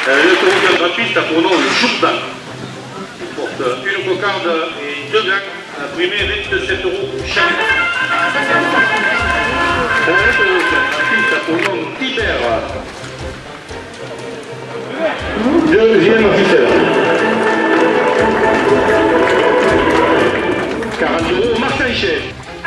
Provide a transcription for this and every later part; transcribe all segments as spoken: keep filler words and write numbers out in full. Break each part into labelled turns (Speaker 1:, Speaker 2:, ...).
Speaker 1: Le taureau gratuit a pour nom le Jourdain. Il porte une cocarde et deux blancs, primé vingt-sept euros chaque. Le taureau gratuit a pour nom Tibère. Deuxième officiel. quarante euros, Martin Chef.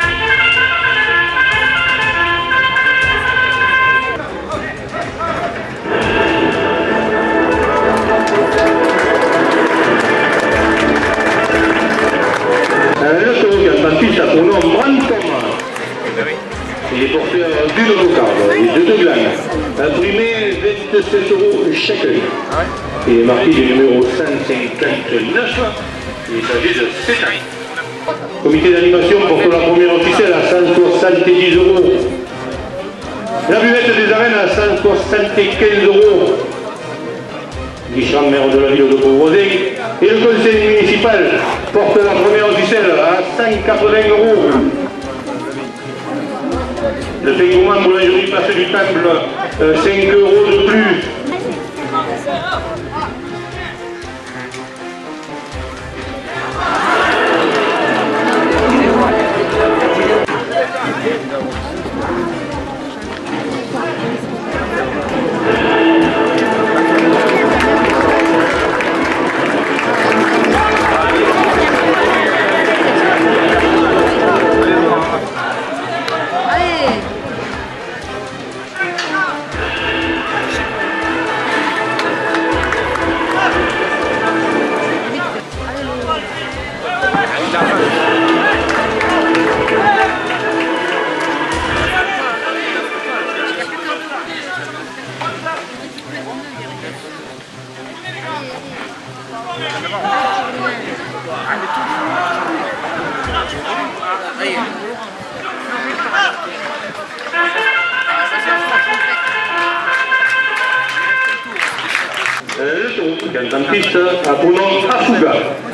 Speaker 1: Le taureau gratuit a pour nom Branton. Il est porteur d'une cocarde et de deux glanes. Imprimé vingt-sept euros chacun. Il est marqué du numéro cent cinquante-neuf. Il s'agit de sept ans. Comité d'animation porte la première officielle à cent soixante-dix euros. La buvette des arènes à cent soixante-quinze euros. Guichard, maire de la ville de Beauvoisin. Et le conseil municipal porte la première officielle à cent quatre-vingts euros. Le paiement boulangerie Place du Temple, euh, cinq euros de plus. Le taureau gratuit a pour nom Asuga.